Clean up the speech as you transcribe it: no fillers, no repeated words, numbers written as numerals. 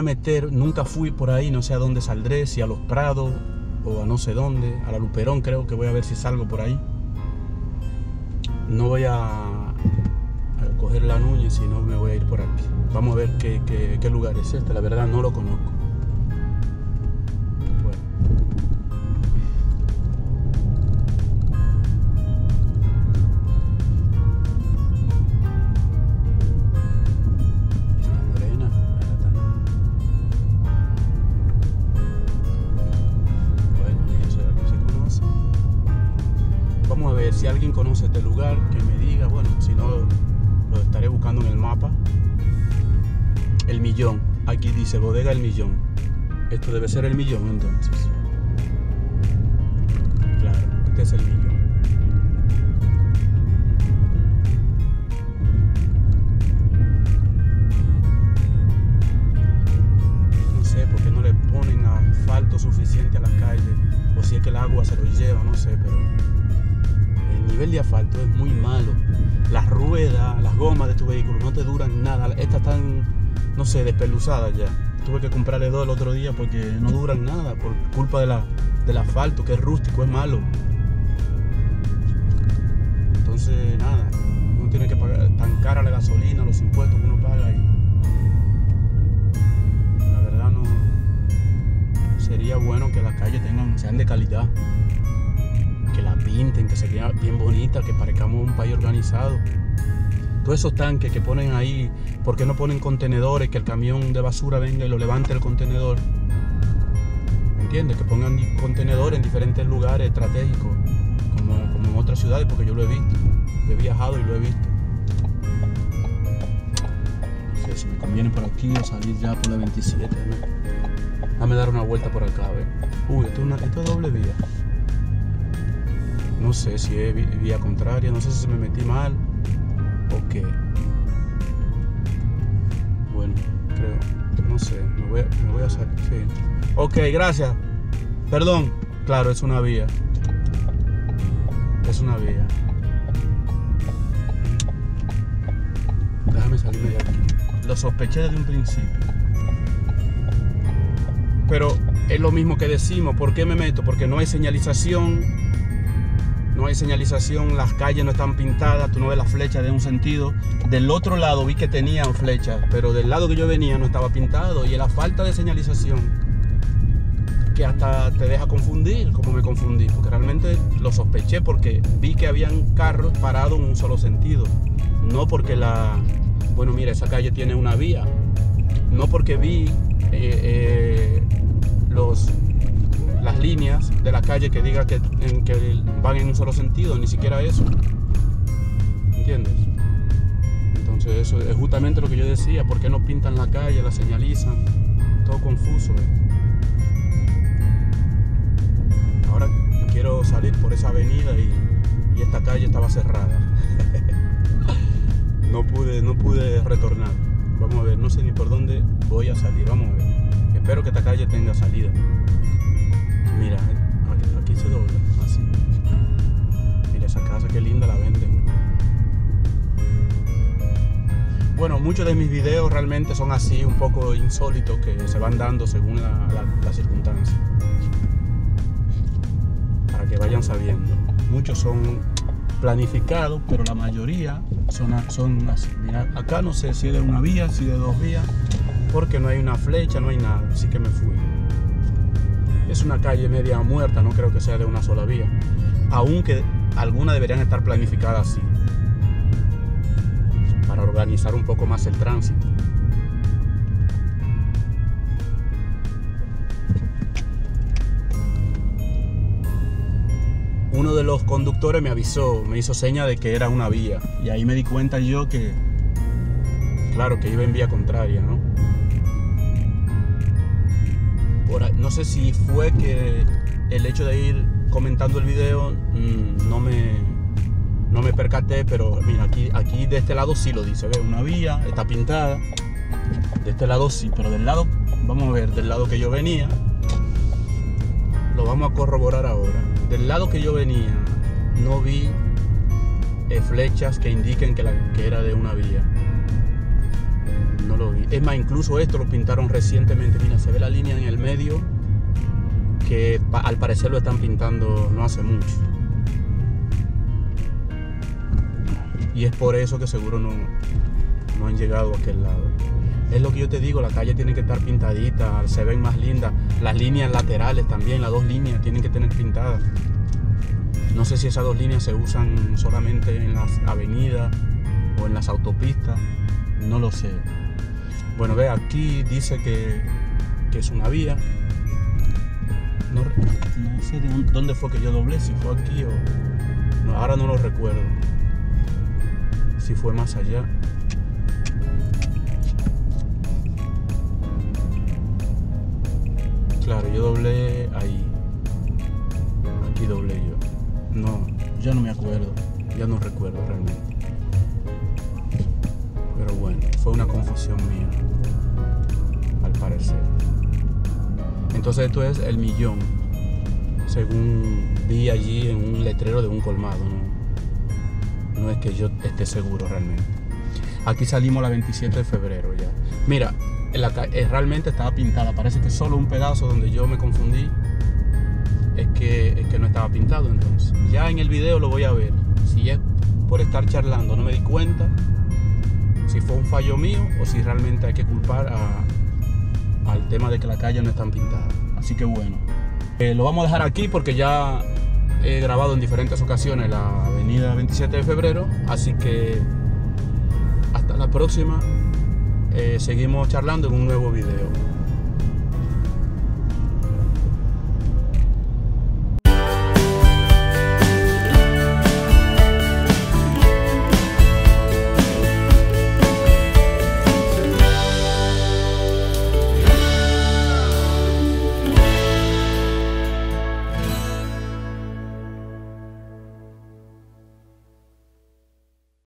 a meter, nunca fui por ahí, no sé a dónde saldré, si a Los Prados o a no sé dónde, a la Luperón creo que voy a ver si salgo por ahí. No voy a coger la Núñez, sino me voy a ir por aquí. Vamos a ver qué lugar es este, la verdad no lo conozco. Bueno. Si alguien conoce este lugar, que me diga, bueno, si no, lo estaré buscando en el mapa. El Millón, aquí dice Bodega El Millón. Esto debe ser El Millón entonces. Claro, este es El Millón. No sé por qué no le ponen asfalto suficiente a las calles, o si es que el agua se lo lleva, no sé, pero el nivel de asfalto es muy malo. Las ruedas, las gomas de tu vehículo no te duran nada. Estas están, no sé, despeluzadas ya. Tuve que comprarle dos el otro día porque no duran nada por culpa del asfalto, que es rústico, es malo. Entonces, nada, uno tiene que pagar tan cara la gasolina, los impuestos que uno paga, y la verdad no sería bueno que las calles sean de calidad, que la pinten, que sería bien bonita, que parezcamos un país organizado. Todos esos tanques que ponen ahí, ¿por qué no ponen contenedores? Que el camión de basura venga y lo levante el contenedor. ¿Me entiendes? Que pongan contenedores en diferentes lugares estratégicos, como en otras ciudades, porque yo lo he visto. He viajado y lo he visto. No sé si me conviene por aquí o salir ya por la 27, ¿no? Déjame dar una vuelta por acá, a ver. Uy, esto es doble vía. No sé si es vía contraria, no sé si me metí mal o qué. Bueno, creo, no sé, me voy a salir, sí. Ok, gracias. Perdón, claro, es una vía. Es una vía. Déjame salirme de aquí. Lo sospeché desde un principio. Pero es lo mismo que decimos, ¿por qué me meto? Porque no hay señalización. No hay señalización, las calles no están pintadas, tú no ves las flechas de un sentido. Del otro lado vi que tenían flechas, pero del lado que yo venía no estaba pintado. Y la falta de señalización, que hasta te deja confundir, como me confundí, porque realmente lo sospeché porque vi que habían carros parados en un solo sentido. No porque bueno, mira, esa calle tiene una vía. No porque vi las líneas de la calle que diga que van en un solo sentido, ni siquiera eso. ¿Entiendes? Entonces eso es justamente lo que yo decía. ¿Por qué no pintan la calle, la señalizan? Todo confuso, Ahora quiero salir por esa avenida y esta calle estaba cerrada. No pude retornar. Vamos a ver, no sé ni por dónde voy a salir. Vamos a ver. Espero que esta calle tenga salida. Mira, aquí se dobla, así. Mira esa casa, qué linda la venden. Bueno, muchos de mis videos realmente son así, un poco insólitos, que se van dando según la circunstancia. Para que vayan sabiendo. Muchos son planificados, pero la mayoría son así. Mira, acá no sé si es de una vía, si de dos vías, porque no hay una flecha, no hay nada, así que me fui. Es una calle media muerta, no creo que sea de una sola vía, aunque algunas deberían estar planificadas así, para organizar un poco más el tránsito. Uno de los conductores me avisó, me hizo seña de que era una vía, y ahí me di cuenta yo que, claro, que iba en vía contraria, ¿no? No sé si fue que el hecho de ir comentando el video no me percaté, pero mira, aquí de este lado sí lo dice, ve, una vía, está pintada. De este lado sí, pero del lado, vamos a ver, del lado que yo venía, lo vamos a corroborar ahora. Del lado que yo venía no vi flechas que indiquen que era de una vía. No lo vi. Es más, incluso esto lo pintaron recientemente. Mira, se ve la línea en el medio que al parecer lo están pintando no hace mucho. Y es por eso que seguro no han llegado a aquel lado. Es lo que yo te digo, la calle tiene que estar pintadita, se ven más lindas. Las líneas laterales también, las dos líneas tienen que tener pintadas. No sé si esas dos líneas se usan solamente en las avenidas o en las autopistas, no lo sé. Bueno, ve, aquí dice que es una vía. No sé dónde fue que yo doblé, si fue aquí o... No, ahora no lo recuerdo. Si fue más allá. Claro, yo doblé ahí. Aquí doblé yo. No, ya no me acuerdo. Ya no recuerdo realmente. Pero bueno, fue una confusión mía, al parecer. Entonces esto es el millón, según vi allí en un letrero de un colmado. No es que yo esté seguro realmente. Aquí salimos la 27 de febrero ya. Mira, realmente estaba pintada. Parece que solo un pedazo donde yo me confundí es que no estaba pintado. Entonces ya en el video lo voy a ver. Si es por estar charlando no me di cuenta, si fue un fallo mío o si realmente hay que culpar al tema de que la calle no están pintadas. Así que bueno, lo vamos a dejar aquí porque ya he grabado en diferentes ocasiones la avenida 27 de febrero. Así que hasta la próxima. Seguimos charlando en un nuevo video.